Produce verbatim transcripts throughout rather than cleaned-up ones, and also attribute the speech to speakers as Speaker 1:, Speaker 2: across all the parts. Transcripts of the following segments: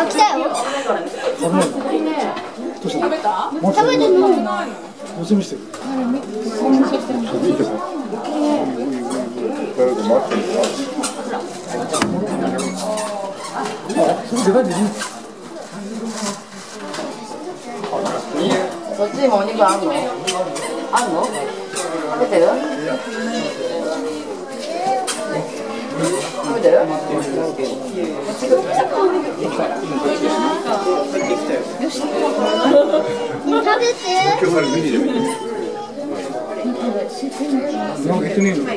Speaker 1: あ、来たよ。
Speaker 2: どうしたの？
Speaker 1: 食べてるの？
Speaker 2: もつ見せてる。いいですか？あ、それでかいでいい。
Speaker 3: そっちにもお肉あんの？あんの？食べてる？食べてる？
Speaker 1: 食べて。
Speaker 2: なんか言ってねえの？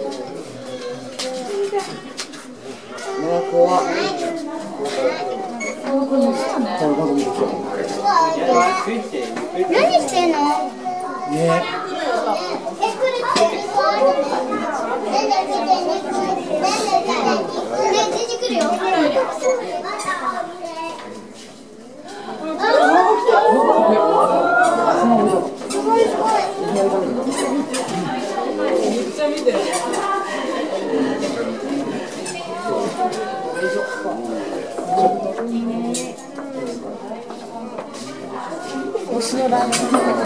Speaker 3: ね、怖っ。
Speaker 1: 何してんの？
Speaker 2: ね
Speaker 1: 推しのラーメン。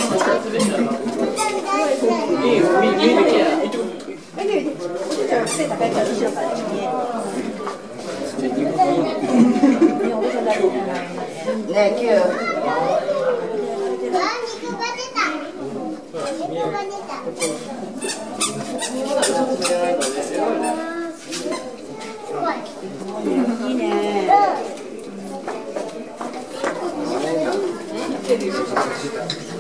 Speaker 3: ねえ、キュー。
Speaker 1: いいね。
Speaker 3: うん。